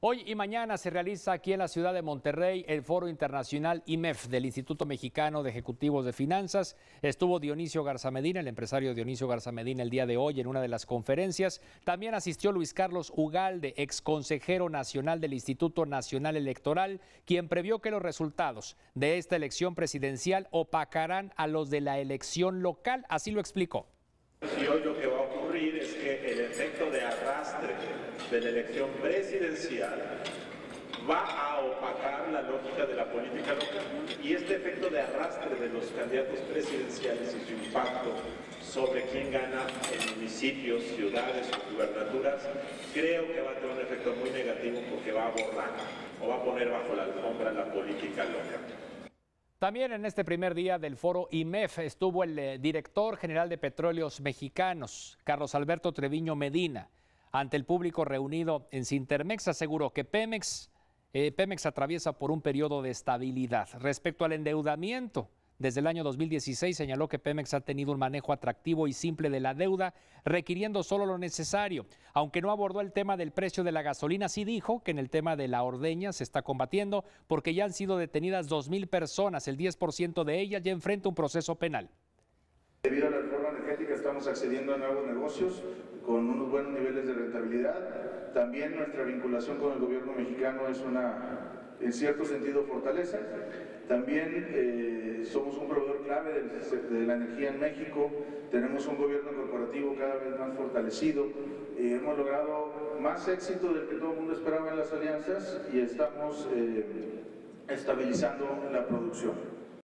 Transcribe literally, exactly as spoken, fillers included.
Hoy y mañana se realiza aquí en la ciudad de Monterrey el Foro Internacional I M E F del Instituto Mexicano de Ejecutivos de Finanzas. Estuvo Dionisio Garza Medina, el empresario Dionisio Garza Medina, el día de hoy en una de las conferencias. También asistió Luis Carlos Ugalde, ex consejero nacional del Instituto Nacional Electoral, quien previó que los resultados de esta elección presidencial opacarán a los de la elección local. Así lo explicó. Y hoy lo que va a ocurrir es que el efecto de arrastre de la elección presidencial va a opacar la lógica de la política local. Y este efecto de arrastre de los candidatos presidenciales y su impacto sobre quién gana en municipios, ciudades o gubernaturas, creo que va a tener un efecto muy negativo porque va a borrar o va a poner bajo la alfombra la política local. También en este primer día del foro I M E F estuvo el eh, director general de Petróleos Mexicanos, Carlos Alberto Treviño Medina. Ante el público reunido en Cintermex aseguró que Pemex, eh, Pemex atraviesa por un periodo de estabilidad. Respecto al endeudamiento, desde el año dos mil dieciséis señaló que Pemex ha tenido un manejo atractivo y simple de la deuda, requiriendo solo lo necesario. Aunque no abordó el tema del precio de la gasolina, sí dijo que en el tema de la ordeña se está combatiendo porque ya han sido detenidas dos mil personas, el diez por ciento de ellas ya enfrenta un proceso penal. Debido a la reforma energética estamos accediendo a nuevos negocios con unos buenos niveles de rentabilidad. También nuestra vinculación con el gobierno mexicano es una, en cierto sentido, fortaleza. También eh, somos un proveedor clave de, de la energía en México. Tenemos un gobierno corporativo cada vez más fortalecido. Eh, hemos logrado más éxito del que todo el mundo esperaba en las alianzas y estamos eh, estabilizando la producción.